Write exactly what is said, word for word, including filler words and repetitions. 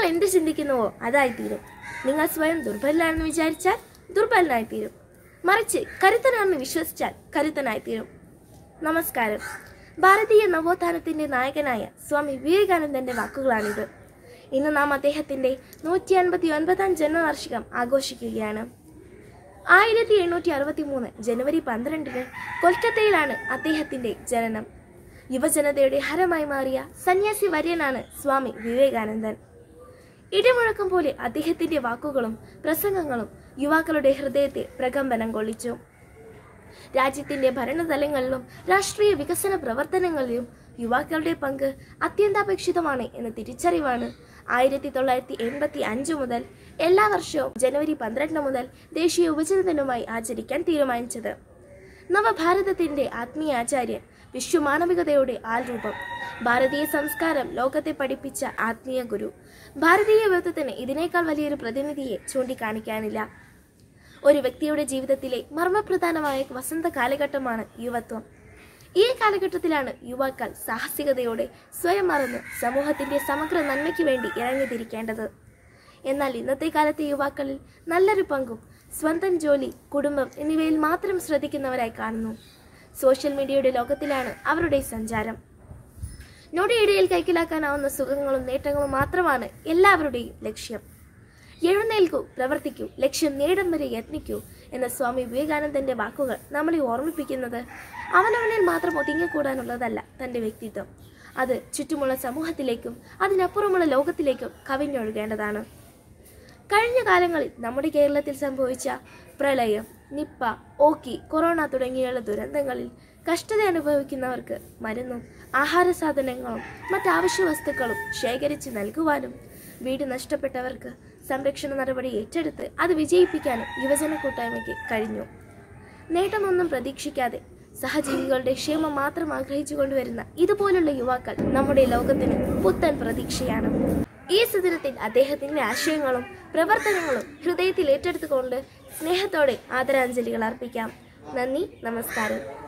എന്ത് ചിന്തിക്കുന്നുവോ അതായിത്തീരും. നിങ്ങൾ സ്വയം ദുർബലനാണെന്ന് വിചാരിച്ചാൽ ദുർബലനായിത്തീരും. മറിച്ച് കരുത്തനാണെന്ന് വിശ്വസിച്ചാൽ കരുത്തനായിത്തീരും. നമസ്കാരം. ഭാരതീയ നവോത്ഥാനത്തിന്റെ നായകനായ സ്വാമി വിവേകാനന്ദന്റെ വാക്കുകളാണിത്. ഇന്ന് നാം അദ്ദേഹത്തിന്റെ നൂറ്റി അൻപത്തി ഒൻപതാം ജന്മവാർഷികം ആഘോഷിക്കുകയാണ്. ആയിരത്തി എണ്ണൂറ്റി അറുപത്തി മൂന്ന് ജനുവരി പന്ത്രണ്ടിന് കൊൽക്കത്തയിലാണ് അദ്ദേഹത്തിന്റെ ജനനം. യുവജനതയുടെ ഹരമായി മാറിയ സന്യാസി വര്യനാണ് സ്വാമി വിവേകാനന്ദൻ. ഇടിമുഴക്കം പോലെ അദ്ദേഹത്തിന്റെ വാക്കുകളും പ്രസംഗങ്ങളും യുവാക്കളുടെ ഹൃദയത്തെ പ്രകമ്പനം കൊള്ളിച്ചു. രാജ്യത്തിന്റെ ഭരണതലങ്ങളിലും രാഷ്ട്രീയ വികസന പ്രവർത്തനങ്ങളിലും യുവാക്കളുടെ പങ്ക് അത്യന്താപേക്ഷിതമാണ് എന്ന തിരിച്ചറിവാണ് ആയിരത്തി തൊള്ളായിരത്തി എൺപത്തി അഞ്ച് മുതൽ എല്ലാ വർഷവും ജനുവരി പന്ത്രണ്ട് മുതൽ ദേശീയ യുവജന ദിനമായി ആചരിക്കാൻ തീരുമാനിച്ചത്. നവഭാരതത്തിന്റെ ആത്മീയ ആചാര്യൻ, വിശ്വമാനവികതയുടെ ആൾരൂപം, ഭാരതീയ സംസ്കാരം ലോകത്തെ പഠിപ്പിച്ച ആത്മീയ ഗുരു. ഭാരതീയ യുവത്വത്തിന് ഇതിനേക്കാൾ വലിയൊരു പ്രതിനിധിയെ ചൂണ്ടിക്കാണിക്കാനില്ല. ഒരു വ്യക്തിയുടെ ജീവിതത്തിലെ മർമ്മപ്രധാനമായ വസന്ത കാലഘട്ടമാണ് യുവത്വം. ഈ കാലഘട്ടത്തിലാണ് യുവാക്കൾ സാഹസികതയോടെ സ്വയം മറന്ന് സമൂഹത്തിന്റെ സമഗ്ര നന്മയ്ക്ക് വേണ്ടി ഇറങ്ങിത്തിരിക്കേണ്ടത്. എന്നാൽ ഇന്നത്തെ കാലത്തെ യുവാക്കളിൽ നല്ലൊരു പങ്കും സ്വന്തം ജോലി, കുടുംബം എന്നിവയിൽ മാത്രം ശ്രദ്ധിക്കുന്നവരായി കാണുന്നു. സോഷ്യൽ മീഡിയയുടെ ലോകത്തിലാണ് അവരുടെ സഞ്ചാരം. നൊടിയിടയിൽ കൈക്കലാക്കാനാവുന്ന സുഖങ്ങളും നേട്ടങ്ങളും മാത്രമാണ് എല്ലാവരുടെയും ലക്ഷ്യം. എഴുന്നേൽക്കൂ, പ്രവർത്തിക്കൂ, ലക്ഷ്യം നേടും വരെ യത്നിക്കൂ എന്ന സ്വാമി വിവേകാനന്ദന്റെ വാക്കുകൾ നമ്മളെ ഓർമ്മിപ്പിക്കുന്നത് അവനവനിൽ മാത്രം ഒതുങ്ങിക്കൂടാനുള്ളതല്ല തന്റെ വ്യക്തിത്വം. അത് ചുറ്റുമുള്ള സമൂഹത്തിലേക്കും അതിനപ്പുറമുള്ള ലോകത്തിലേക്കും കവിഞ്ഞൊഴുകേണ്ടതാണ്. കഴിഞ്ഞ കാലങ്ങളിൽ നമ്മുടെ കേരളത്തിൽ സംഭവിച്ച പ്രളയം, നിപ്പ, ഓക്കി, കൊറോണ തുടങ്ങിയുള്ള ദുരന്തങ്ങളിൽ കഷ്ടത അനുഭവിക്കുന്നവർക്ക് മരുന്നും ആഹാര സാധനങ്ങളും മറ്റാവശ്യ വസ്തുക്കളും ശേഖരിച്ച് നൽകുവാനും വീട് നഷ്ടപ്പെട്ടവർക്ക് സംരക്ഷണ നടപടി ഏറ്റെടുത്ത് അത് വിജയിപ്പിക്കാനും യുവജന കൂട്ടായ്മയ്ക്ക് കഴിഞ്ഞു. നേട്ടമൊന്നും പ്രതീക്ഷിക്കാതെ സഹജീവികളുടെ ക്ഷേമം മാത്രം ആഗ്രഹിച്ചു കൊണ്ടുവരുന്ന ഇതുപോലുള്ള യുവാക്കൾ നമ്മുടെ ലോകത്തിന് പുത്തൻ പ്രതീക്ഷയാണ്. ഈ സുദിനത്തിൽ അദ്ദേഹത്തിന്റെ ആശയങ്ങളും പ്രവർത്തനങ്ങളും ഹൃദയത്തിൽ ഏറ്റെടുത്തുകൊണ്ട് സ്നേഹത്തോടെ ആദരാഞ്ജലികൾ അർപ്പിക്കാം. നന്ദി, നമസ്കാരം.